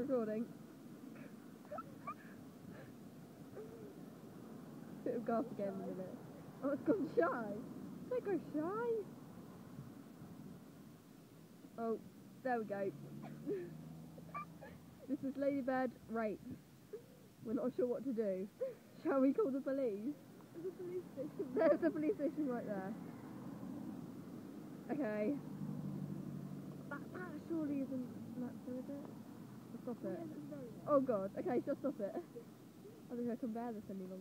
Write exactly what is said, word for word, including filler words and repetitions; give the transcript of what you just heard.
recording. Bit of golf again in a minute. Oh, it's gone shy. Don't go shy. Oh, there we go. This is ladybird rape. We're not sure what to do. Shall we call the police? There's a police station. There's a police station right there. Okay. That, that surely isn't natural, is it? Stop it. Oh god. Okay, just stop it. I think I can bear this any longer.